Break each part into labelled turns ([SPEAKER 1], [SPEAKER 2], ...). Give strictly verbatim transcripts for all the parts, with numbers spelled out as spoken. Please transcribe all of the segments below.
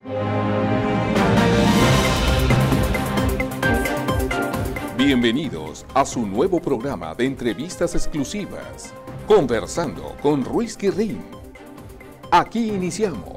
[SPEAKER 1] Bienvenidos a su nuevo programa de entrevistas exclusivas, Conversando con Ruiz Guirrín. Aquí iniciamos.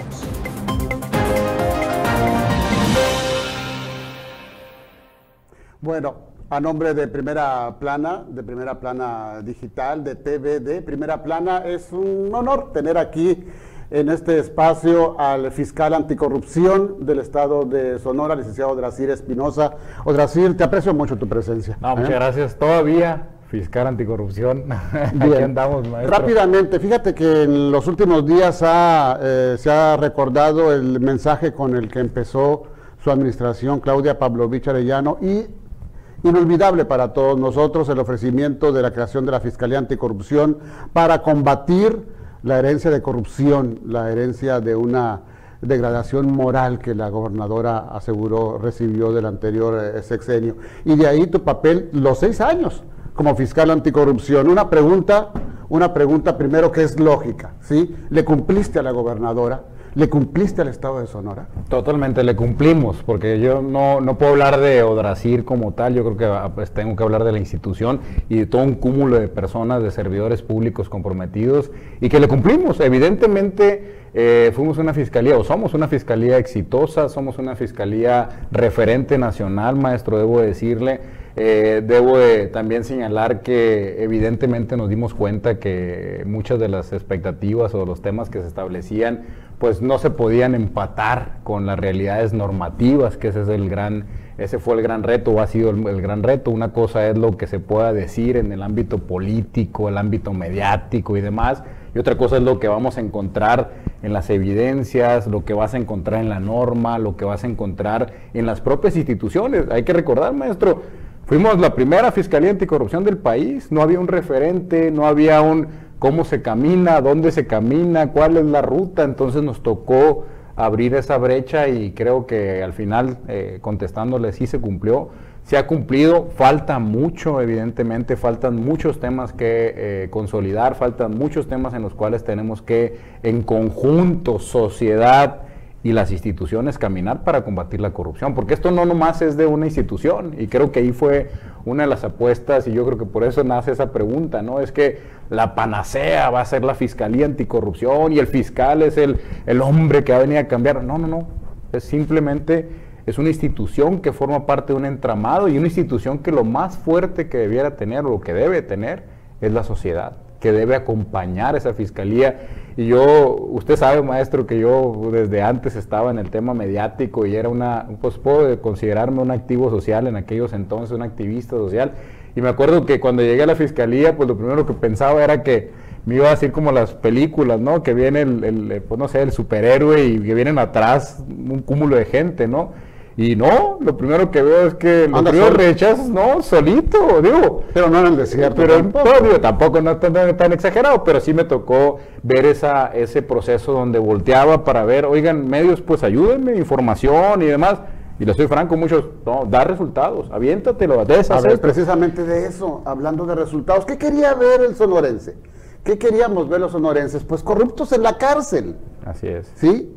[SPEAKER 2] Bueno, a nombre de Primera Plana, de Primera Plana Digital, de T V de Primera Plana, es un honor tener aquí en este espacio al fiscal anticorrupción del estado de Sonora, licenciado Odrasir Espinosa. Odrasir, te aprecio mucho tu presencia.
[SPEAKER 3] No, muchas ¿eh? gracias. Todavía, fiscal anticorrupción. Aquí andamos, maestro.
[SPEAKER 2] Rápidamente, fíjate que en los últimos días ha, eh, se ha recordado el mensaje con el que empezó su administración, Claudia Pavlovich Arellano, y inolvidable para todos nosotros el ofrecimiento de la creación de la Fiscalía Anticorrupción para combatir la herencia de corrupción, la herencia de una degradación moral que la gobernadora aseguró recibió del anterior eh, sexenio. Y de ahí tu papel, los seis años como fiscal anticorrupción. Una pregunta, una pregunta primero que es lógica, ¿sí? ¿Le cumpliste a la gobernadora? ¿Le cumpliste al estado de Sonora?
[SPEAKER 3] Totalmente, le cumplimos, porque yo no, no puedo hablar de Odrasir como tal, yo creo que pues, tengo que hablar de la institución y de todo un cúmulo de personas, de servidores públicos comprometidos, y que le cumplimos. Evidentemente eh, fuimos una fiscalía, o somos una fiscalía exitosa, somos una fiscalía referente nacional, maestro, debo decirle. Eh, debo de también señalar que evidentemente nos dimos cuenta que muchas de las expectativas o los temas que se establecían pues no se podían empatar con las realidades normativas, que ese es el gran, ese fue el gran reto, o ha sido el, el gran reto. Una cosa es lo que se pueda decir en el ámbito político, el ámbito mediático y demás, y otra cosa es lo que vamos a encontrar en las evidencias, lo que vas a encontrar en la norma, lo que vas a encontrar en las propias instituciones. Hay que recordar, maestro, fuimos la primera Fiscalía Anticorrupción del país, no había un referente, no había un cómo se camina, dónde se camina, cuál es la ruta, entonces nos tocó abrir esa brecha y creo que al final, eh, contestándole, sí se cumplió, se ha cumplido, falta mucho, evidentemente, faltan muchos temas que eh, consolidar, faltan muchos temas en los cuales tenemos que, en conjunto, sociedad y las instituciones, caminar para combatir la corrupción, porque esto no nomás es de una institución, y creo que ahí fue una de las apuestas, y yo creo que por eso nace esa pregunta, ¿no? Es que la panacea va a ser la Fiscalía Anticorrupción, y el fiscal es el, el hombre que va a venir a cambiar. No, no, no, es simplemente, es una institución que forma parte de un entramado, y una institución que lo más fuerte que debiera tener, o lo que debe tener, es la sociedad, que debe acompañar esa fiscalía. Y yo, usted sabe, maestro, que yo desde antes estaba en el tema mediático y era una, pues puedo considerarme un activo social en aquellos entonces, un activista social. Y me acuerdo que cuando llegué a la fiscalía, pues lo primero que pensaba era que me iba a decir como las películas, ¿no? Que viene el, el pues no sé, el superhéroe y que vienen atrás un cúmulo de gente, ¿no? Y no, lo primero que veo es que los primeros rechazos, no, solito, digo.
[SPEAKER 2] Pero no en el desierto.
[SPEAKER 3] Pero tampoco, no, digo, tampoco no tan, tan exagerado, pero sí me tocó ver esa, ese proceso donde volteaba para ver, oigan, medios, pues ayúdenme, información y demás. Y le soy franco, muchos, no, da resultados, aviéntatelo, deshacer.
[SPEAKER 2] A ver, precisamente de eso, hablando de resultados, ¿qué quería ver el sonorense? ¿Qué queríamos ver los sonorenses? Pues corruptos en la cárcel.
[SPEAKER 3] Así es.
[SPEAKER 2] ¿Sí?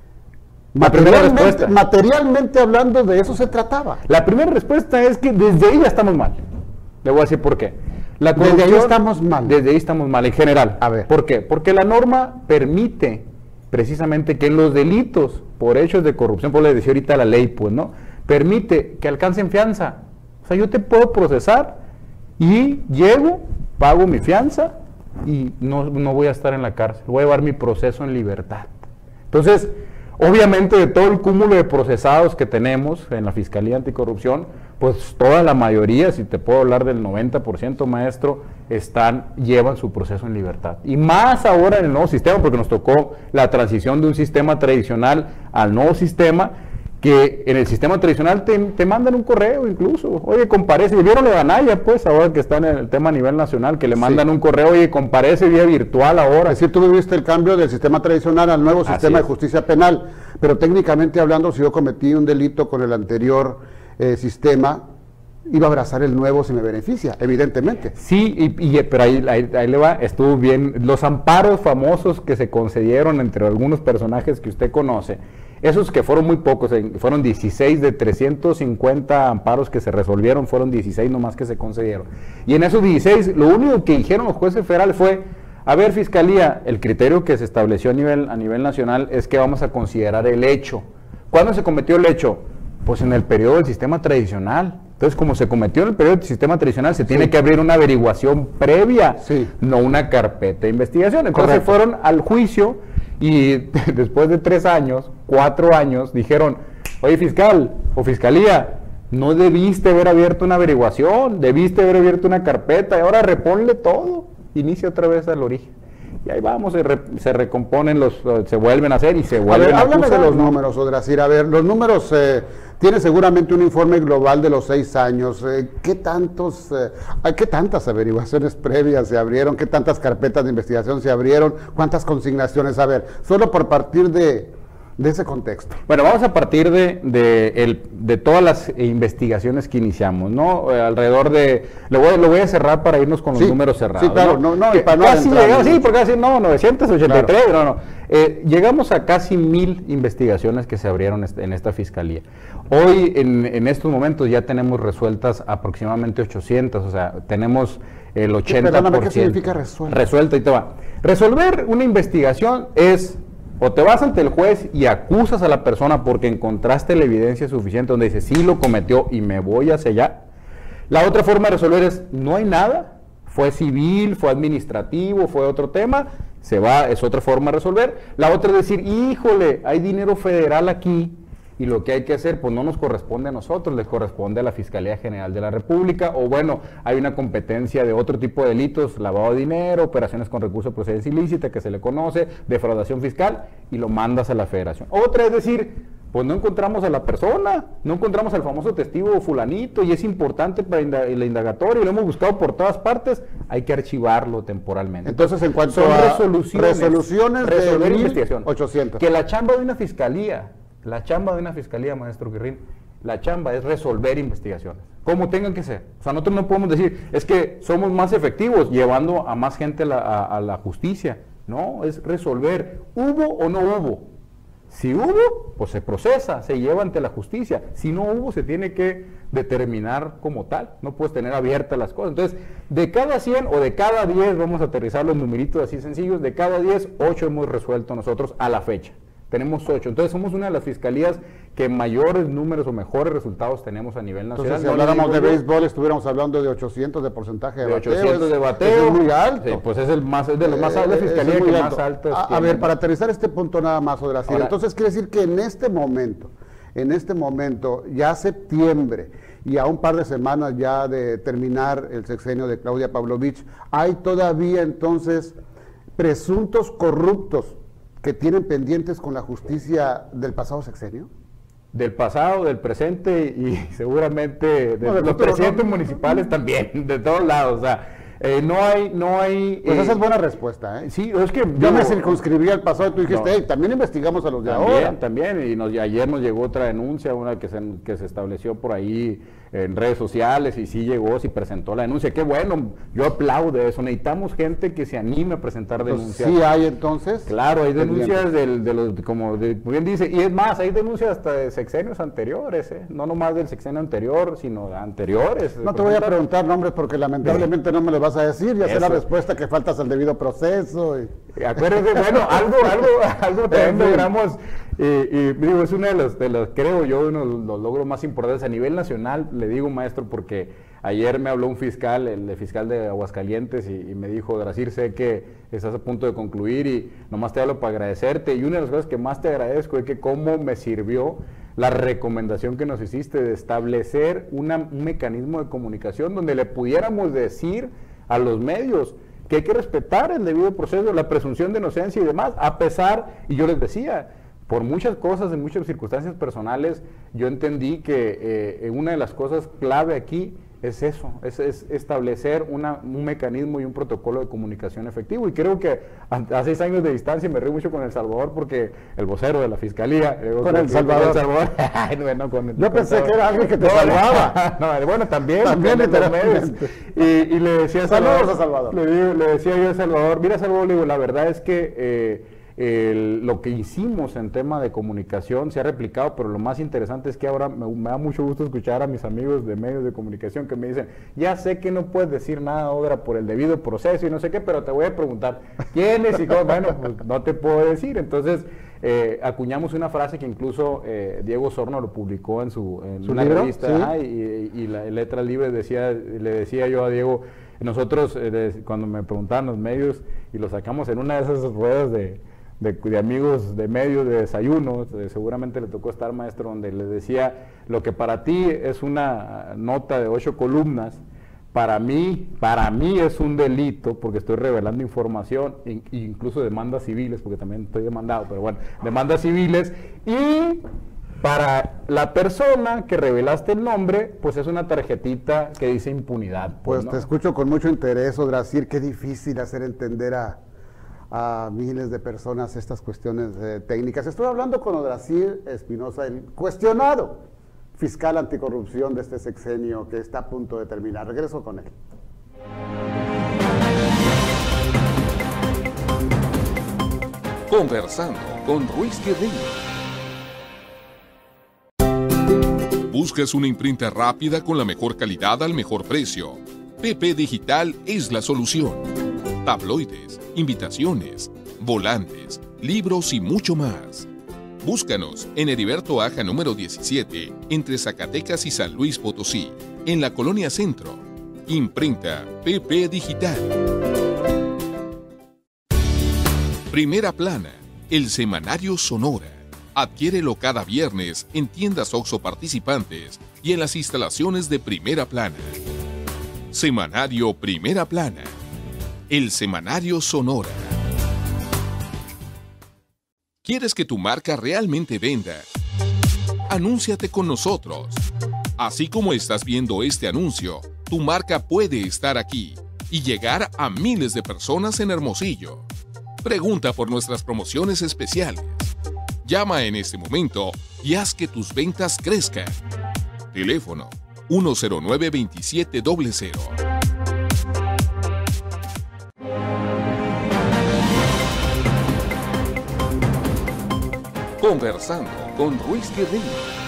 [SPEAKER 3] La primera respuesta.
[SPEAKER 2] Materialmente hablando, de eso se trataba.
[SPEAKER 3] La primera respuesta es que desde ahí ya estamos mal. Le voy a decir por qué.
[SPEAKER 2] La desde ahí estamos mal.
[SPEAKER 3] Desde ahí estamos mal, en general.
[SPEAKER 2] A ver.
[SPEAKER 3] ¿Por qué? Porque la norma permite precisamente que en los delitos por hechos de corrupción, por le decía ahorita la ley, pues, ¿no? Permite que alcancen fianza. O sea, yo te puedo procesar y llego, pago mi fianza y no, no voy a estar en la cárcel. Voy a llevar mi proceso en libertad. Entonces, obviamente, de todo el cúmulo de procesados que tenemos en la Fiscalía Anticorrupción, pues toda la mayoría, si te puedo hablar del noventa por ciento, maestro, están, llevan su proceso en libertad. Y más ahora en el nuevo sistema, porque nos tocó la transición de un sistema tradicional al nuevo sistema, que en el sistema tradicional te, te mandan un correo incluso, oye, comparece, vieron lo de Anaya, pues, ahora que está en el tema a nivel nacional, que le mandan sí. un correo, oye, comparece vía virtual ahora.
[SPEAKER 2] Es decir, tú viviste el cambio del sistema tradicional al nuevo sistema de justicia penal, pero técnicamente hablando, si yo cometí un delito con el anterior eh, sistema, iba a abrazar el nuevo si me beneficia, evidentemente.
[SPEAKER 3] Sí, y, y, pero ahí, ahí, ahí le va, estuvo bien, los amparos famosos que se concedieron entre algunos personajes que usted conoce, Esos que fueron muy pocos, fueron dieciséis de trescientos cincuenta amparos que se resolvieron, fueron dieciséis nomás que se concedieron. Y en esos dieciséis, lo único que dijeron los jueces federales fue, a ver, Fiscalía, el criterio que se estableció a nivel, a nivel nacional es que vamos a considerar el hecho. ¿Cuándo se cometió el hecho? Pues en el periodo del sistema tradicional. Entonces, como se cometió en el periodo del sistema tradicional, se tiene sí. que abrir una averiguación previa, sí. no una carpeta de investigación. Entonces Correcto. fueron al juicio y después de tres años, cuatro años, dijeron, oye, fiscal o fiscalía, no debiste haber abierto una averiguación, debiste haber abierto una carpeta y ahora reponle todo, inicia otra vez al origen. Y ahí vamos, se, re, se recomponen, los, se vuelven a hacer y se vuelven a ver, a
[SPEAKER 2] háblame
[SPEAKER 3] acusar,
[SPEAKER 2] de los
[SPEAKER 3] ¿no?
[SPEAKER 2] números, Odrasir. A ver, los números, eh, tiene seguramente un informe global de los seis años. Eh, ¿Qué tantos, eh, qué tantas averiguaciones previas se abrieron? ¿Qué tantas carpetas de investigación se abrieron? ¿Cuántas consignaciones? A ver, solo por partir de... de ese contexto.
[SPEAKER 3] Bueno, vamos a partir de, de, el, de todas las investigaciones que iniciamos, ¿no? Eh, alrededor de, lo voy, lo voy a cerrar para irnos con los
[SPEAKER 2] sí,
[SPEAKER 3] números cerrados.
[SPEAKER 2] Sí, claro, no, no,
[SPEAKER 3] no
[SPEAKER 2] y para no
[SPEAKER 3] casi llegamos, sí, porque casi, no, novecientos ochenta y tres, claro. no, no. Eh, llegamos a casi mil investigaciones que se abrieron en esta fiscalía. Hoy, en, en estos momentos, ya tenemos resueltas aproximadamente ochocientas, o sea, tenemos el ochenta por ciento.
[SPEAKER 2] Perdóname, ¿qué significa resuelta?
[SPEAKER 3] Resuelta, y te va. Resolver una investigación es... o te vas ante el juez y acusas a la persona porque encontraste la evidencia suficiente donde dices, sí lo cometió y me voy hacia allá. La otra forma de resolver es, no hay nada, fue civil, fue administrativo, fue otro tema, se va, es otra forma de resolver. La otra es decir, híjole, hay dinero federal aquí y lo que hay que hacer, pues no nos corresponde a nosotros, le corresponde a la Fiscalía General de la República, o bueno, hay una competencia de otro tipo de delitos, lavado de dinero, operaciones con recursos de procedencia ilícita, que se le conoce, defraudación fiscal, y lo mandas a la Federación. Otra es decir, pues no encontramos a la persona, no encontramos al famoso testigo fulanito, y es importante para el indagatorio, lo hemos buscado por todas partes, hay que archivarlo temporalmente.
[SPEAKER 2] Entonces, en cuanto
[SPEAKER 3] Son
[SPEAKER 2] a
[SPEAKER 3] resoluciones,
[SPEAKER 2] resoluciones
[SPEAKER 3] resolver
[SPEAKER 2] de
[SPEAKER 3] investigación,
[SPEAKER 2] ochocientas.
[SPEAKER 3] que la chamba de una fiscalía, la chamba de una fiscalía, maestro Guirrín, la chamba es resolver investigaciones, como tengan que ser. O sea, nosotros no podemos decir, es que somos más efectivos llevando a más gente a la, a, a la justicia. No, es resolver, ¿hubo o no hubo? Si hubo, pues se procesa, se lleva ante la justicia. Si no hubo, se tiene que determinar como tal. No puedes tener abiertas las cosas. Entonces, de cada cien o de cada diez, vamos a aterrizar los numeritos así sencillos, de cada diez, ocho hemos resuelto nosotros a la fecha. Tenemos ocho. Entonces somos una de las fiscalías que mayores números o mejores resultados tenemos a nivel nacional.
[SPEAKER 2] Entonces, si no habláramos de béisbol, estuviéramos hablando de ochocientos de porcentaje de,
[SPEAKER 3] de
[SPEAKER 2] bateo.
[SPEAKER 3] ochocientos de bateo.
[SPEAKER 2] Es muy alto.
[SPEAKER 3] Sí, pues es el más, es de los más altos, la fiscalía que más altos.
[SPEAKER 2] A, a ver, para aterrizar este punto nada más, Odrasir, entonces quiere decir que en este momento, en este momento, ya septiembre, y a un par de semanas ya de terminar el sexenio de Claudia Pavlovich, hay todavía entonces presuntos corruptos que tienen pendientes con la justicia del pasado sexenio.
[SPEAKER 3] Del pasado, del presente y seguramente de no, los presidentes no, municipales no, también, de todos lados. O sea, eh, no hay, no hay.
[SPEAKER 2] Pues
[SPEAKER 3] eh,
[SPEAKER 2] esa es buena respuesta, ¿eh?
[SPEAKER 3] Sí, es que
[SPEAKER 2] yo digo, me circunscribí al pasado y tú dijiste, no, hey, también investigamos a los de
[SPEAKER 3] también,
[SPEAKER 2] ahora.
[SPEAKER 3] También, y, nos, y ayer nos llegó otra denuncia, una que se, que se estableció por ahí en redes sociales y sí llegó, sí presentó la denuncia. Qué bueno, yo aplaudo eso. Necesitamos gente que se anime a presentar denuncias.
[SPEAKER 2] Sí hay entonces.
[SPEAKER 3] Claro, hay denuncias del, de los, como de, bien dice, y es más, hay denuncias hasta de sexenios anteriores, ¿eh? No nomás del sexenio anterior, sino de anteriores.
[SPEAKER 2] No te voy a preguntar nombres porque lamentablemente no me los vas a decir, ya sé la respuesta que faltas al debido proceso. Y...
[SPEAKER 3] Acuérdate, bueno, algo, algo, algo también logramos. Y, y digo, es uno de los, de los, creo yo, uno de los logros más importantes a nivel nacional, le digo, maestro, porque ayer me habló un fiscal, el fiscal de Aguascalientes, y, y me dijo, Odrasir, sé que estás a punto de concluir y nomás te hablo para agradecerte, y una de las cosas que más te agradezco es que cómo me sirvió la recomendación que nos hiciste de establecer una, un mecanismo de comunicación donde le pudiéramos decir a los medios que hay que respetar el debido proceso, la presunción de inocencia y demás, a pesar, y yo les decía, por muchas cosas, en muchas circunstancias personales, yo entendí que eh, una de las cosas clave aquí es eso, es, es establecer una, un mecanismo y un protocolo de comunicación efectivo. Y creo que a, a seis años de distancia me río mucho con El Salvador porque el vocero de la Fiscalía...
[SPEAKER 2] Con El Salvador.
[SPEAKER 3] El Salvador bueno, con el,
[SPEAKER 2] yo
[SPEAKER 3] con
[SPEAKER 2] pensé
[SPEAKER 3] todo.
[SPEAKER 2] que era alguien que te
[SPEAKER 3] no,
[SPEAKER 2] salvaba.
[SPEAKER 3] No, bueno, también.
[SPEAKER 2] También
[SPEAKER 3] literalmente. Y, y le decía a Salvador,
[SPEAKER 2] Saludos a Salvador.
[SPEAKER 3] Le, digo, le decía yo a Salvador, mira Salvador, le digo, la verdad es que... Eh, El, lo que hicimos en tema de comunicación se ha replicado, pero lo más interesante es que ahora me, me da mucho gusto escuchar a mis amigos de medios de comunicación que me dicen, ya sé que no puedes decir nada, Odra, por el debido proceso y no sé qué, pero te voy a preguntar quién es y cómo. Bueno, pues no te puedo decir. Entonces, eh, acuñamos una frase que incluso eh, Diego Osorno lo publicó en, su, en
[SPEAKER 2] ¿Su
[SPEAKER 3] una
[SPEAKER 2] libro?
[SPEAKER 3] revista,
[SPEAKER 2] ¿Sí?
[SPEAKER 3] ajá, y, y la letra libre decía, le decía yo a Diego, nosotros eh, de, cuando me preguntaban los medios y lo sacamos en una de esas ruedas de De, de amigos de medios, de desayunos, eh, seguramente le tocó estar, maestro, donde le decía, lo que para ti es una nota de ocho columnas, para mí, para mí es un delito, porque estoy revelando información, in, incluso demandas civiles, porque también estoy demandado, pero bueno, demandas civiles, y para la persona que revelaste el nombre, pues es una tarjetita que dice impunidad.
[SPEAKER 2] Pues,
[SPEAKER 3] Pues, ¿no?
[SPEAKER 2] te escucho con mucho interés, Odrasir, qué difícil hacer entender a a miles de personas estas cuestiones eh, técnicas. Estoy hablando con Odrasir Espinosa, el cuestionado fiscal anticorrupción de este sexenio que está a punto de terminar. Regreso con él.
[SPEAKER 1] Conversando con Ruiz Guerrero. ¿Buscas una imprenta rápida con la mejor calidad al mejor precio? P P Digital es la solución. Tabloides, invitaciones, volantes, libros y mucho más. Búscanos en Heriberto Aja número diecisiete, entre Zacatecas y San Luis Potosí, en la Colonia Centro. Imprenta P P Digital. Primera Plana, el semanario Sonora. Adquiérelo cada viernes en tiendas OXXO participantes y en las instalaciones de Primera Plana. Semanario Primera Plana. El semanario Sonora. ¿Quieres que tu marca realmente venda? Anúnciate con nosotros. Así como estás viendo este anuncio, tu marca puede estar aquí y llegar a miles de personas en Hermosillo. Pregunta por nuestras promociones especiales. Llama en este momento y haz que tus ventas crezcan. Teléfono uno cero nueve, veintisiete cero cero. Conversando con Ruiz Guerrero.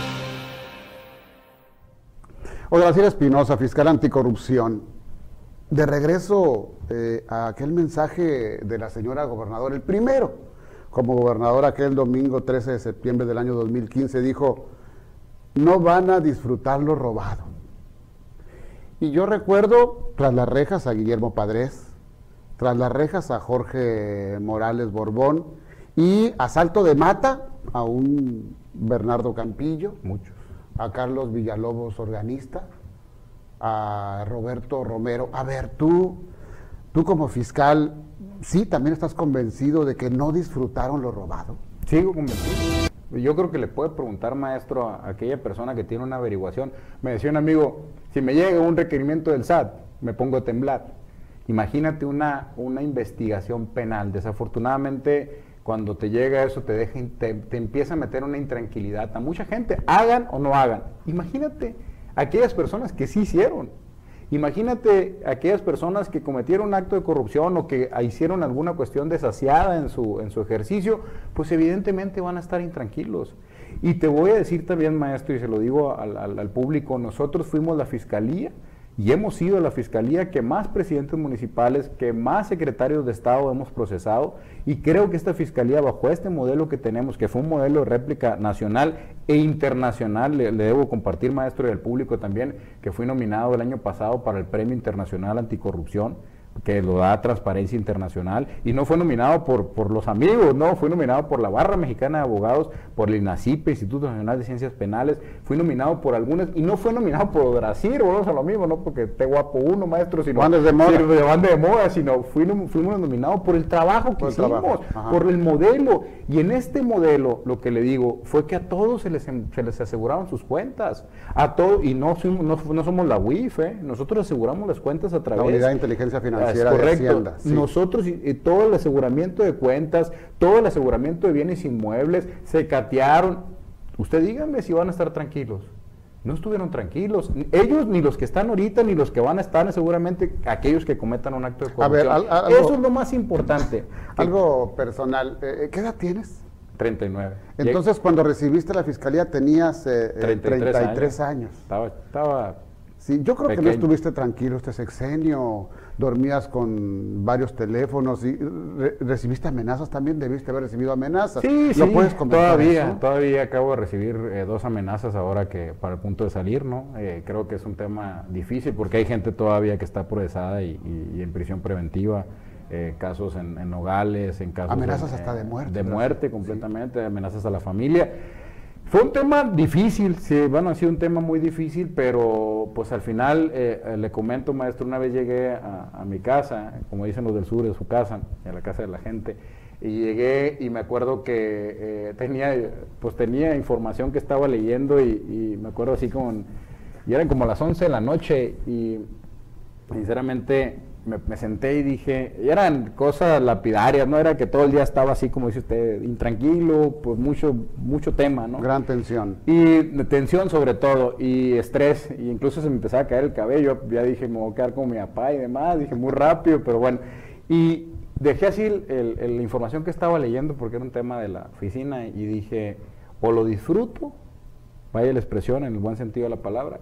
[SPEAKER 2] Odrasir Espinosa, fiscal anticorrupción. De regreso eh, a aquel mensaje de la señora gobernadora, el primero, como gobernadora aquel domingo trece de septiembre del año dos mil quince, dijo, no van a disfrutar lo robado. Y yo recuerdo tras las rejas a Guillermo Padres, tras las rejas a Jorge Morales Borbón y a salto de mata a un Bernardo Campillo,
[SPEAKER 3] Muchos.
[SPEAKER 2] a Carlos Villalobos Organista, a Roberto Romero. A ver, tú, tú como fiscal, ¿sí también estás convencido de que no disfrutaron lo robado?
[SPEAKER 3] Sigo convencido. Yo creo que le puede preguntar, maestro, a aquella persona que tiene una averiguación. Me decía un amigo, si me llega un requerimiento del S A T, me pongo a temblar. Imagínate una, una investigación penal. Desafortunadamente, cuando te llega eso, te, deja, te, te empieza a meter una intranquilidad a mucha gente, hagan o no hagan. Imagínate aquellas personas que sí hicieron. Imagínate aquellas personas que cometieron un acto de corrupción o que hicieron alguna cuestión desasiada en su, en su ejercicio, pues evidentemente van a estar intranquilos. Y te voy a decir también, maestro, y se lo digo al, al, al público, nosotros fuimos la fiscalía y hemos sido la fiscalía que más presidentes municipales, que más secretarios de Estado hemos procesado, y creo que esta fiscalía, bajo este modelo que tenemos, que fue un modelo de réplica nacional e internacional, le, le debo compartir, maestro, y al público también, que fui nominado el año pasado para el Premio Internacional Anticorrupción, que lo da Transparencia Internacional, y no fue nominado por, por los amigos, no, fui nominado por la Barra Mexicana de Abogados, por el INACIPE, Instituto Nacional de Ciencias Penales, fui nominado por algunas, y no fue nominado por Odrasir, volvemos a lo mismo, no porque esté guapo uno, maestro, sino
[SPEAKER 2] Bandes de moda.
[SPEAKER 3] sino de banda de moda, sino fui, fuimos nominados por el trabajo que
[SPEAKER 2] Por el
[SPEAKER 3] hicimos,
[SPEAKER 2] trabajo,
[SPEAKER 3] por el modelo, y en este modelo, lo que le digo, fue que a todos se les, se les aseguraron sus cuentas, a todos, y no, fuimos, no, no somos la U I F, ¿eh? Nosotros aseguramos las cuentas a través
[SPEAKER 2] La Unidad de Inteligencia Financiera.
[SPEAKER 3] es correcto.
[SPEAKER 2] De Hacienda, sí.
[SPEAKER 3] Nosotros, eh, todo el aseguramiento de cuentas, todo el aseguramiento de bienes inmuebles, se catearon. Usted dígame si van a estar tranquilos. no estuvieron tranquilos. Ellos, ni los que están ahorita, ni los que van a estar, seguramente aquellos que cometan un acto de corrupción.
[SPEAKER 2] A ver, al, algo,
[SPEAKER 3] eso es lo más importante.
[SPEAKER 2] Algo personal. Eh, ¿Qué edad tienes?
[SPEAKER 3] treinta y nueve.
[SPEAKER 2] Entonces, cuando recibiste la fiscalía tenías eh, treinta y tres años.
[SPEAKER 3] Estaba, estaba
[SPEAKER 2] sí, yo creo
[SPEAKER 3] pequeño.
[SPEAKER 2] que no estuviste tranquilo este sexenio, dormías con varios teléfonos y re recibiste amenazas también, debiste haber recibido amenazas.
[SPEAKER 3] Sí,
[SPEAKER 2] ¿Lo
[SPEAKER 3] sí,
[SPEAKER 2] puedes comentar
[SPEAKER 3] todavía,
[SPEAKER 2] eso?
[SPEAKER 3] todavía acabo de recibir eh, dos amenazas ahora que para el punto de salir, ¿no? Eh, creo que es un tema difícil porque hay gente todavía que está procesada y, y, y en prisión preventiva. Eh, casos en, en Nogales, en casos...
[SPEAKER 2] Amenazas
[SPEAKER 3] en,
[SPEAKER 2] hasta de muerte.
[SPEAKER 3] De muerte completamente, sí. Amenazas a la familia. Fue un tema difícil, sí, bueno, ha sido un tema muy difícil, pero pues al final, eh, le comento, maestro, una vez llegué a, a mi casa, como dicen los del sur, de su casa, a la casa de la gente, y llegué y me acuerdo que eh, tenía, pues tenía información que estaba leyendo y, y me acuerdo así como, y eran como las once de la noche y sinceramente... Me, me senté y dije, y eran cosas lapidarias, no era que todo el día estaba así como dice usted, intranquilo, pues mucho, mucho tema, ¿no?
[SPEAKER 2] Gran tensión.
[SPEAKER 3] Y tensión sobre todo, y estrés, y incluso se me empezaba a caer el cabello, ya dije, me voy a quedar como mi papá y demás, dije muy rápido, pero bueno, y dejé así el, el, el, la información que estaba leyendo porque era un tema de la oficina y dije, o lo disfruto, vaya la expresión en el buen sentido de la palabra,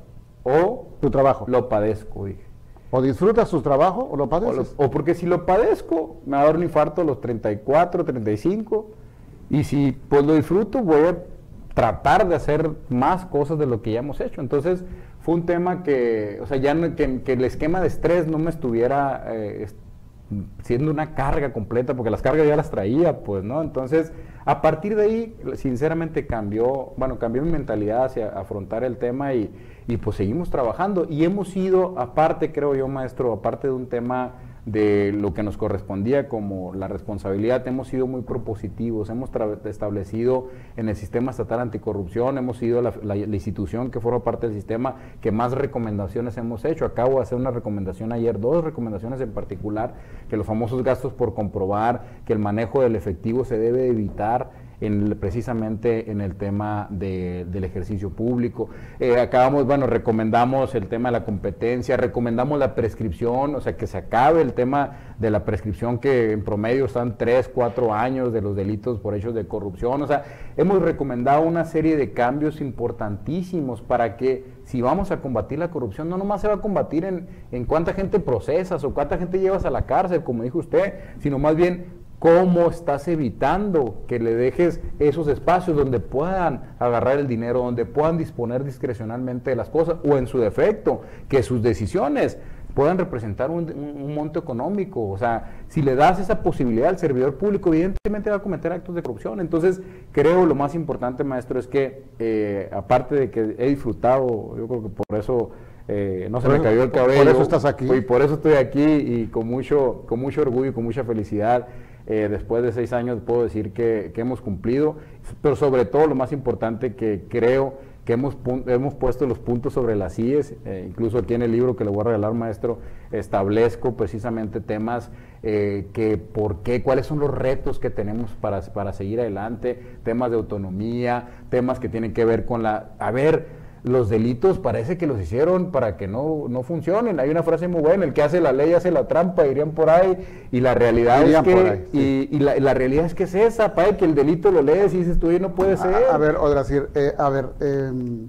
[SPEAKER 3] o
[SPEAKER 2] tu trabajo.
[SPEAKER 3] Lo padezco, dije.
[SPEAKER 2] O disfrutas tu trabajo o lo padeces.
[SPEAKER 3] O, lo, o porque si lo padezco, me va a dar un infarto a los treinta y cuatro, treinta y cinco, y si pues lo disfruto, voy a tratar de hacer más cosas de lo que ya hemos hecho. Entonces, fue un tema que, o sea, ya no, que, que el esquema de estrés no me estuviera eh, siendo una carga completa, porque las cargas ya las traía, pues, ¿no? Entonces, a partir de ahí, sinceramente cambió, bueno, cambió mi mentalidad hacia afrontar el tema y, y pues seguimos trabajando. Y hemos ido, aparte, creo yo, maestro, aparte de un tema de lo que nos correspondía como la responsabilidad, hemos sido muy propositivos, hemos establecido en el sistema estatal anticorrupción, hemos sido la, la, la institución que forma parte del sistema que más recomendaciones hemos hecho. Acabo de hacer una recomendación ayer, dos recomendaciones en particular, que los famosos gastos por comprobar, que el manejo del efectivo se debe evitar en, precisamente en el tema de, del ejercicio público. Eh, acabamos, bueno, recomendamos el tema de la competencia, recomendamos la prescripción, o sea, que se acabe el tema de la prescripción que en promedio están tres, cuatro años de los delitos por hechos de corrupción. O sea, hemos recomendado una serie de cambios importantísimos para que si vamos a combatir la corrupción, no nomás se va a combatir en, en cuánta gente procesas o cuánta gente llevas a la cárcel, como dijo usted, sino más bien cómo estás evitando que le dejes esos espacios donde puedan agarrar el dinero, donde puedan disponer discrecionalmente de las cosas, o en su defecto, que sus decisiones puedan representar un, un, un monto económico. O sea, si le das esa posibilidad al servidor público, evidentemente va a cometer actos de corrupción. Entonces, creo lo más importante, maestro, es que, eh, aparte de que he disfrutado, yo creo que por eso eh, no se
[SPEAKER 2] por
[SPEAKER 3] me
[SPEAKER 2] eso,
[SPEAKER 3] cayó el cabello.
[SPEAKER 2] Por eso estás aquí.
[SPEAKER 3] Y por eso estoy aquí y con mucho, con mucho orgullo y con mucha felicidad. Eh, después de seis años puedo decir que, que hemos cumplido, pero sobre todo lo más importante que creo que hemos, hemos puesto los puntos sobre las íes, eh, incluso aquí en el libro que le voy a regalar, maestro, establezco precisamente temas eh, que por qué, cuáles son los retos que tenemos para, para seguir adelante, temas de autonomía, temas que tienen que ver con la, a ver, los delitos parece que los hicieron para que no, no funcionen. Hay una frase muy buena, el que hace la ley hace la trampa, dirían por ahí, y la realidad
[SPEAKER 2] dirían
[SPEAKER 3] es que,
[SPEAKER 2] ahí, sí.
[SPEAKER 3] y, y la, la realidad es que es esa, pa, que el delito lo lees y dices tú, no puede ser.
[SPEAKER 2] A, a ver, Odrasir, eh, a ver, eh,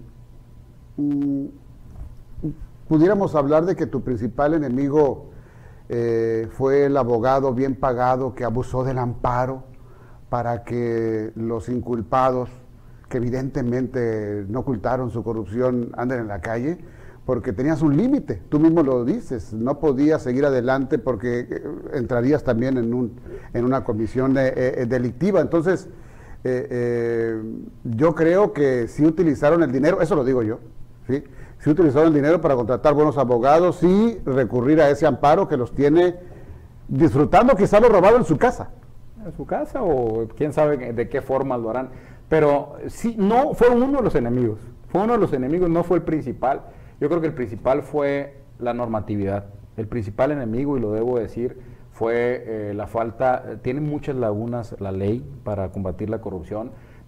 [SPEAKER 2] mm, pudiéramos hablar de que tu principal enemigo eh, fue el abogado bien pagado que abusó del amparo para que los inculpados, que evidentemente no ocultaron su corrupción, anden en la calle, porque tenías un límite, tú mismo lo dices, no podías seguir adelante porque entrarías también en, un, en una comisión eh, eh, delictiva. Entonces, eh, eh, yo creo que sí utilizaron el dinero, eso lo digo yo, ¿sí? Sí utilizaron el dinero para contratar buenos abogados y recurrir a ese amparo que los tiene disfrutando quizá lo robado en su casa.
[SPEAKER 3] En su casa o quién sabe de qué forma lo harán. Pero sí, no, fue uno de los enemigos, fue uno de los enemigos, no fue el principal. Yo creo que el principal fue la normatividad. El principal enemigo, y lo debo decir, fue eh, la falta, tiene muchas lagunas la ley para combatir la corrupción,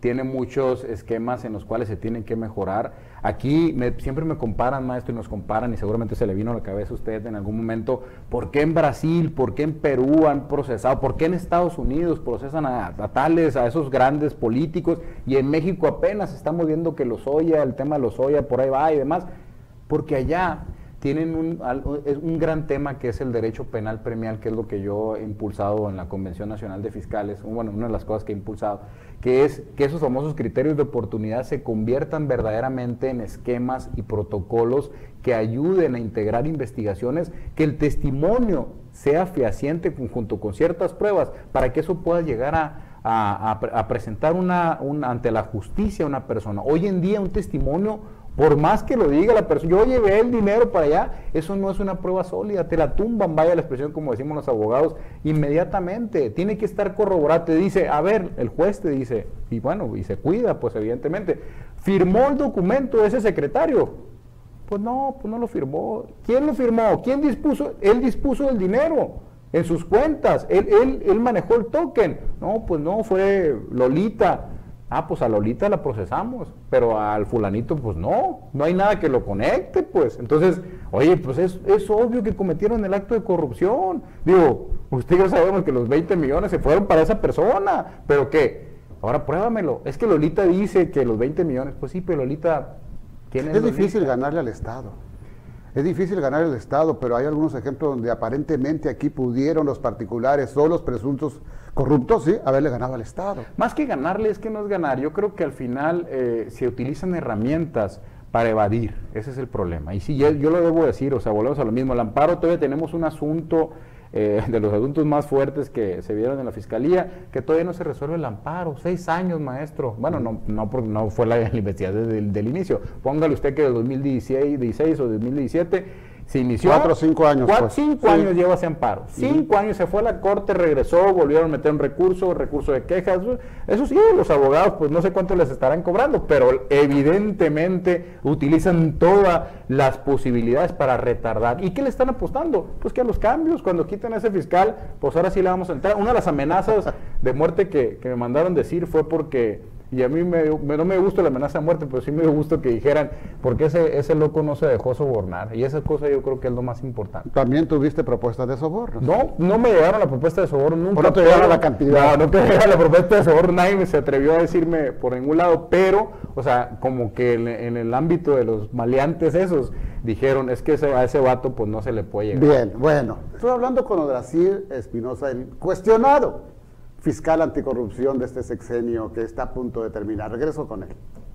[SPEAKER 3] tiene muchos esquemas en los cuales se tienen que mejorar. Aquí me, siempre me comparan, maestro, y nos comparan, y seguramente se le vino a la cabeza a usted en algún momento, ¿por qué en Brasil, por qué en Perú han procesado, por qué en Estados Unidos procesan a, a tales, a esos grandes políticos, y en México apenas estamos viendo que Lozoya, el tema de Lozoya, por ahí va y demás? Porque allá tienen un, un gran tema que es el derecho penal premial, que es lo que yo he impulsado en la Convención Nacional de Fiscales, bueno, una de las cosas que he impulsado, que es que esos famosos criterios de oportunidad se conviertan verdaderamente en esquemas y protocolos que ayuden a integrar investigaciones, que el testimonio sea fehaciente junto con ciertas pruebas, para que eso pueda llegar a, a, a, a presentar una, una, ante la justicia a una persona. Hoy en día un testimonio, por más que lo diga la persona, yo llevé el dinero para allá, eso no es una prueba sólida, te la tumban, vaya la expresión como decimos los abogados, inmediatamente, tiene que estar corroborado, te dice, a ver, el juez te dice, y bueno, y se cuida, pues evidentemente, ¿firmó el documento ese secretario? Pues no, pues no lo firmó. ¿Quién lo firmó? ¿Quién dispuso? Él dispuso el dinero en sus cuentas, él, él, él manejó el token. No, pues no, fue Lolita. Ah, pues a Lolita la procesamos, pero al fulanito, pues no, no hay nada que lo conecte, pues. Entonces, oye, pues es, es obvio que cometieron el acto de corrupción. Digo, usted y yo sabemos que los veinte millones se fueron para esa persona, pero ¿qué? Ahora pruébamelo. Es que Lolita dice que los veinte millones, pues sí, pero Lolita, ¿quién es
[SPEAKER 2] Es
[SPEAKER 3] Lolita?
[SPEAKER 2] difícil ganarle al Estado. Es difícil ganar al Estado, pero hay algunos ejemplos donde aparentemente aquí pudieron los particulares o los presuntos corruptos, sí, haberle ganado al Estado.
[SPEAKER 3] Más que ganarle es que no es ganar. Yo creo que al final eh, se utilizan herramientas para evadir. Ese es el problema. Y sí, yo, yo lo debo decir, o sea, volvemos a lo mismo. El amparo, todavía tenemos un asunto eh, de los asuntos más fuertes que se vieron en la Fiscalía, que todavía no se resuelve el amparo. Seis años, maestro. Bueno, no, no, no fue la, la investigación del, del inicio. Póngale usted que del dos mil dieciséis o dos mil diecisiete se inició.
[SPEAKER 2] Cuatro o cinco años.
[SPEAKER 3] Cuatro,
[SPEAKER 2] pues.
[SPEAKER 3] Cinco
[SPEAKER 2] sí.
[SPEAKER 3] años lleva ese amparo. Cinco uh-huh. años se fue a la corte, regresó, volvieron a meter un recurso, recurso de quejas. Eso sí, los abogados, pues no sé cuánto les estarán cobrando, pero evidentemente utilizan todas las posibilidades para retardar. ¿Y qué le están apostando? Pues que a los cambios, cuando quiten a ese fiscal, pues ahora sí le vamos a entrar. Una de las amenazas de muerte que, que me mandaron decir fue porque... Y a mí me, me, no me gusta la amenaza de muerte, pero sí me gusta que dijeran, porque ese, ese loco no se dejó sobornar. Y esa cosa yo creo que es lo más importante.
[SPEAKER 2] ¿También tuviste propuestas de soborno?
[SPEAKER 3] No, no me llegaron la propuesta de soborno nunca.
[SPEAKER 2] ¿O no te llegaron la cantidad?
[SPEAKER 3] No, no te llegaron la propuesta de soborno, nadie se atrevió a decirme por ningún lado, pero, o sea, como que en, en el ámbito de los maleantes esos, dijeron, es que ese, a ese vato pues no se le puede llegar.
[SPEAKER 2] Bien, bueno. Estoy hablando con Odrasir Espinosa, el cuestionado fiscal anticorrupción de este sexenio que está a punto de terminar. Regreso con él.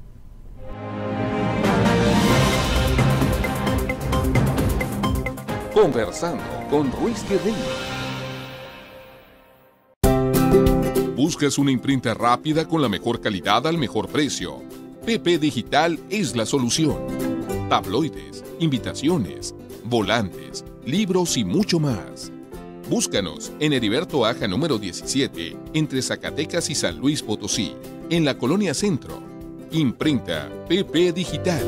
[SPEAKER 1] Conversando con Ruiz Guerrero. ¿Buscas una imprenta rápida con la mejor calidad al mejor precio? P P Digital es la solución. Tabloides, invitaciones, volantes, libros y mucho más. Búscanos en Heriberto Aja número diecisiete, entre Zacatecas y San Luis Potosí, en la Colonia Centro. Imprenta P P Digital.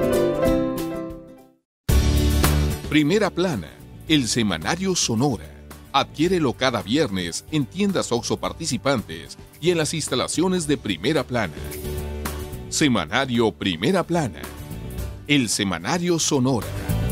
[SPEAKER 1] Primera Plana, el semanario Sonora. Adquiérelo cada viernes en tiendas OXXO participantes y en las instalaciones de Primera Plana. Semanario Primera Plana, el semanario Sonora.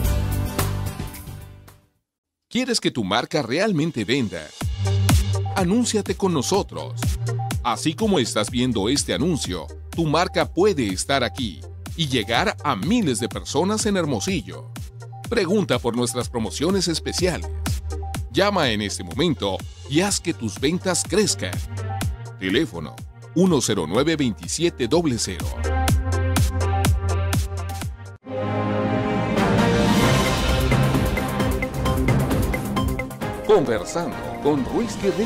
[SPEAKER 1] ¿Quieres que tu marca realmente venda? Anúnciate con nosotros. Así como estás viendo este anuncio, tu marca puede estar aquí y llegar a miles de personas en Hermosillo. Pregunta por nuestras promociones especiales. Llama en este momento y haz que tus ventas crezcan. Teléfono uno cero nueve veintisiete cero cero. Conversando con Ruiz Guerrero.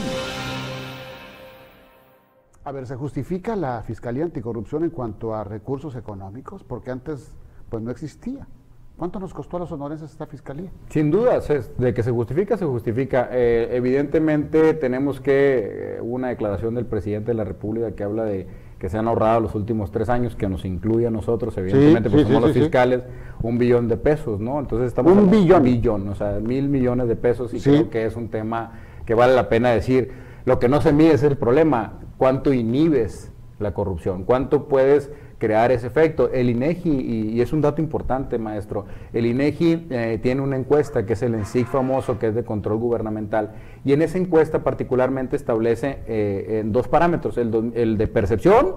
[SPEAKER 2] A ver, ¿se justifica la Fiscalía Anticorrupción en cuanto a recursos económicos? Porque antes pues no existía. ¿Cuánto nos costó a los sonorenses esta fiscalía?
[SPEAKER 3] Sin duda, de que se justifica, se justifica. Eh, evidentemente tenemos que, eh, una declaración del presidente de la República que habla de que se han ahorrado los últimos tres años, que nos incluye a nosotros, evidentemente,
[SPEAKER 2] sí,
[SPEAKER 3] porque
[SPEAKER 2] sí,
[SPEAKER 3] somos
[SPEAKER 2] sí,
[SPEAKER 3] los
[SPEAKER 2] sí,
[SPEAKER 3] fiscales, sí. un billón de pesos, ¿no? Entonces estamos
[SPEAKER 2] un billón.
[SPEAKER 3] Un billón, o sea, mil millones de pesos, y
[SPEAKER 2] sí.
[SPEAKER 3] creo que es un tema que vale la pena decir. Lo que no se mide es el problema, cuánto inhibes la corrupción? ¿Cuánto puedes crear ese efecto? El INEGI, y, y es un dato importante, maestro, el INEGI eh, tiene una encuesta que es el ENSIC famoso, que es de control gubernamental, y en esa encuesta particularmente establece eh, en dos parámetros, el, do, el de percepción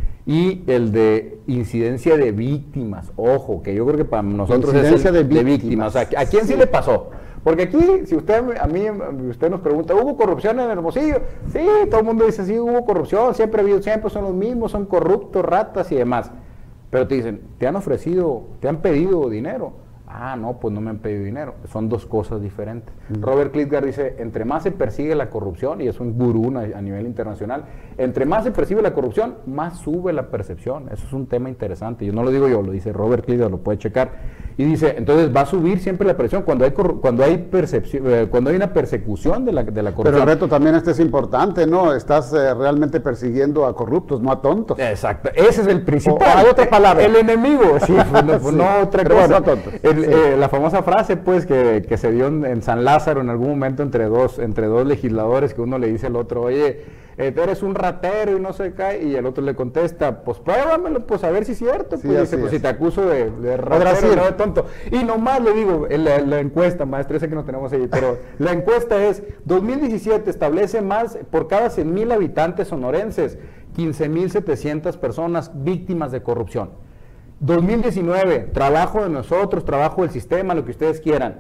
[SPEAKER 3] y el de incidencia de víctimas. Ojo, que yo creo que para nosotros es el
[SPEAKER 2] de,
[SPEAKER 3] de víctimas. O sea, ¿a quién sí. sí le pasó? Porque aquí, si usted a mí, usted nos pregunta, ¿hubo corrupción en Hermosillo? Sí, todo el mundo dice, sí, hubo corrupción, siempre ha habido, siempre son los mismos, son corruptos, ratas y demás. Pero te dicen, ¿te han ofrecido, te han pedido dinero? Ah, no, pues no me han pedido dinero. Son dos cosas diferentes. Uh-huh. Robert Klitgar dice, entre más se persigue la corrupción, y es un gurú a, a nivel internacional, entre más se percibe la corrupción, más sube la percepción. Eso es un tema interesante. Yo no lo digo yo, lo dice Robert Klitgar, lo puede checar. Y dice, entonces va a subir siempre la percepción cuando hay cuando hay percepción, eh, cuando hay una persecución de la, de la corrupción.
[SPEAKER 2] Pero el reto también este es importante, ¿no? Estás eh, realmente persiguiendo a corruptos, no a tontos.
[SPEAKER 3] Exacto, ese es el principal.
[SPEAKER 2] O, hay otra palabra.
[SPEAKER 3] El enemigo, sí, pues no, sí, no otra cosa.
[SPEAKER 2] No a tontos.
[SPEAKER 3] El,
[SPEAKER 2] sí.
[SPEAKER 3] eh, la famosa frase, pues, que, que se dio en, en San Lázaro en algún momento entre dos, entre dos legisladores, que uno le dice al otro, oye, eh, tú eres un ratero y no sé qué, y el otro le contesta, pues pruébamelo, pues a ver si es cierto.
[SPEAKER 2] Sí,
[SPEAKER 3] pues dice, pues si te acuso de, de ratero, no de tonto. Y nomás le digo, en la, la encuesta, maestro, ese que no tenemos ahí, pero la encuesta es, dos mil diecisiete establece más, por cada cien mil habitantes sonorenses, quince mil setecientas personas víctimas de corrupción. dos mil diecinueve, trabajo de nosotros, trabajo del sistema, lo que ustedes quieran,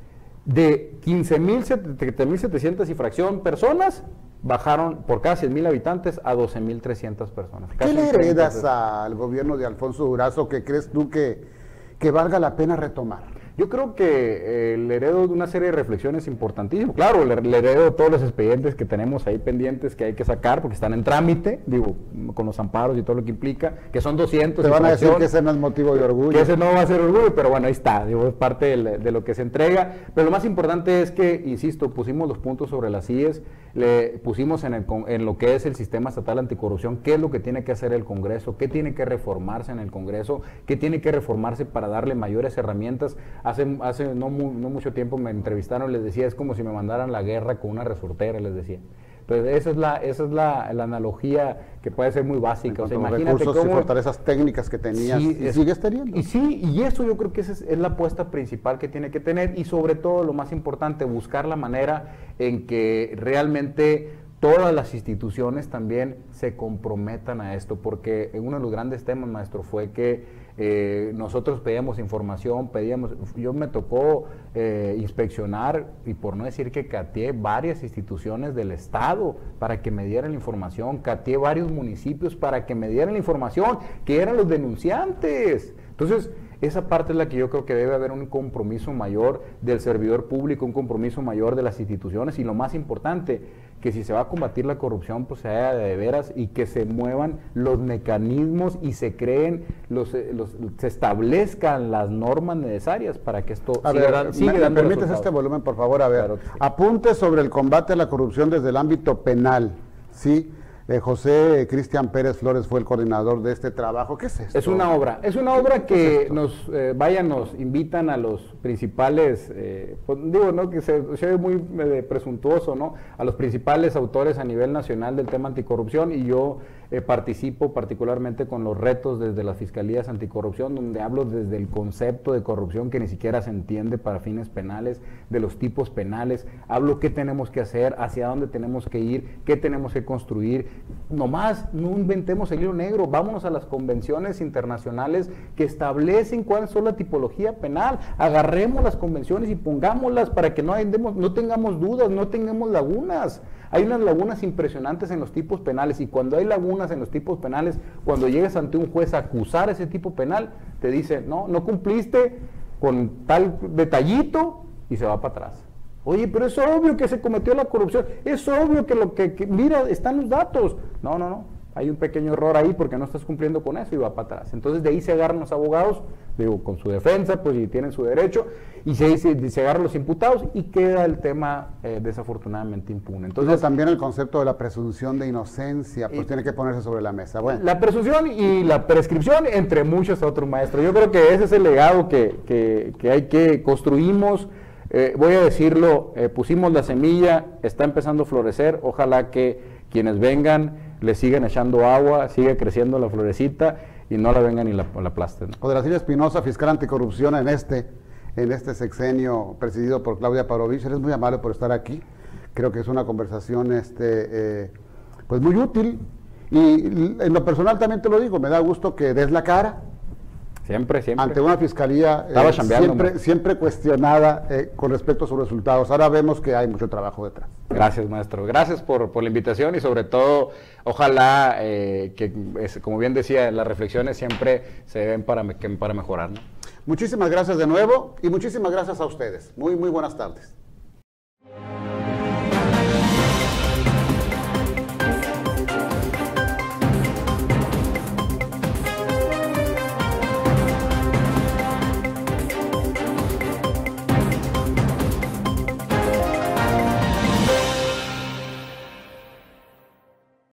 [SPEAKER 3] de quince mil setecientas y fracción personas, bajaron por cada cien mil habitantes a doce mil trescientas personas.
[SPEAKER 2] ¿Qué le heredas al gobierno de Alfonso Durazo que crees tú que, que valga la pena retomar?
[SPEAKER 3] Yo creo que eh, le heredo de una serie de reflexiones importantísimas. Claro, le, le heredo todos los expedientes que tenemos ahí pendientes que hay que sacar porque están en trámite, digo, con los amparos y todo lo que implica, que son doscientos.
[SPEAKER 2] Te van a decir que ese no es motivo de orgullo.
[SPEAKER 3] Que ese no va a ser orgullo, pero bueno, ahí está, digo, es parte de, de lo que se entrega. Pero lo más importante es que, insisto, pusimos los puntos sobre las íes, le pusimos en, el, en lo que es el sistema estatal anticorrupción, qué es lo que tiene que hacer el Congreso, qué tiene que reformarse en el Congreso, qué tiene que reformarse para darle mayores herramientas. Hace, hace no, mu, no mucho tiempo me entrevistaron, les decía, es como si me mandaran la guerra con una resortera, les decía. Entonces, esa es la, esa es la, la analogía que puede ser muy básica. O sea, imagínate
[SPEAKER 2] recursos
[SPEAKER 3] cómo,
[SPEAKER 2] y fortalezas técnicas que tenías
[SPEAKER 3] sí,
[SPEAKER 2] y
[SPEAKER 3] es,
[SPEAKER 2] sigues teniendo.
[SPEAKER 3] Y sí, y eso yo creo que esa es, es la apuesta principal que tiene que tener y sobre todo lo más importante, buscar la manera en que realmente todas las instituciones también se comprometan a esto, porque uno de los grandes temas, maestro, fue que eh, nosotros pedíamos información, pedíamos, yo me tocó eh, inspeccionar, y por no decir que cateé varias instituciones del Estado para que me dieran la información, cateé varios municipios para que me dieran la información, que eran los denunciantes. Entonces, esa parte es la que yo creo que debe haber un compromiso mayor del servidor público, un compromiso mayor de las instituciones y lo más importante, que si se va a combatir la corrupción, pues se haga de veras y que se muevan los mecanismos y se creen, los, los se establezcan las normas necesarias para que esto
[SPEAKER 2] a
[SPEAKER 3] siga,
[SPEAKER 2] ver,
[SPEAKER 3] siga
[SPEAKER 2] ¿me,
[SPEAKER 3] dando
[SPEAKER 2] ¿me permites
[SPEAKER 3] resultados?
[SPEAKER 2] este volumen, por favor? A ver,
[SPEAKER 3] Claro que sí.
[SPEAKER 2] Apuntes sobre el combate a la corrupción desde el ámbito penal, ¿sí? Eh, José Cristian Pérez Flores fue el coordinador de este trabajo. ¿Qué es esto?
[SPEAKER 3] Es una obra, es una obra que
[SPEAKER 2] es
[SPEAKER 3] nos, eh, vaya, nos invitan a los principales, eh, pues, digo, ¿no? Que se, se ve muy eh, presuntuoso, ¿no? A los principales autores a nivel nacional del tema anticorrupción y yo eh, participo particularmente con los retos desde las fiscalías anticorrupción, donde hablo desde el concepto de corrupción que ni siquiera se entiende para fines penales, de los tipos penales, hablo qué tenemos que hacer, hacia dónde tenemos que ir, qué tenemos que construir. Nomás no inventemos el hilo negro, vámonos a las convenciones internacionales que establecen cuáles son la tipología penal, agarremos las convenciones y pongámoslas para que no, andemos, no tengamos dudas, no tengamos lagunas. Hay unas lagunas impresionantes en los tipos penales y cuando hay lagunas en los tipos penales, cuando llegues ante un juez a acusar ese tipo penal, te dice, no, no cumpliste con tal detallito y se va para atrás. Oye, pero es obvio que se cometió la corrupción, es obvio que lo que, que, mira, están los datos. No, no, no, hay un pequeño error ahí porque no estás cumpliendo con eso y va para atrás. Entonces de ahí se agarran los abogados, digo, con su defensa, pues y tienen su derecho, y se, se, se agarran los imputados y queda el tema eh, desafortunadamente impune. Entonces
[SPEAKER 2] Entonces también el concepto de la presunción de inocencia, pues y, tiene que ponerse sobre la mesa. Bueno.
[SPEAKER 3] La presunción y la prescripción, entre muchos otros, maestros. Yo creo que ese es el legado que, que, que hay que construimos. Eh, voy a decirlo, eh, pusimos la semilla, está empezando a florecer, ojalá que quienes vengan le siguen echando agua, sigue creciendo la florecita y no la vengan y la, la aplasten.
[SPEAKER 2] Odrasir Espinosa, fiscal anticorrupción en este, en este sexenio presidido por Claudia Pavlovich, eres muy amable por estar aquí. Creo que es una conversación este, eh, pues muy útil y en lo personal también te lo digo, me da gusto que des la cara.
[SPEAKER 3] Siempre, siempre.
[SPEAKER 2] Ante una fiscalía eh, siempre, siempre cuestionada eh, con respecto a sus resultados. Ahora vemos que hay mucho trabajo detrás.
[SPEAKER 3] Gracias, maestro. Gracias por, por la invitación y sobre todo, ojalá eh, que, es, como bien decía, las reflexiones siempre se deben para, para mejorar, ¿no?
[SPEAKER 2] Muchísimas gracias de nuevo y muchísimas gracias a ustedes. Muy, muy buenas tardes.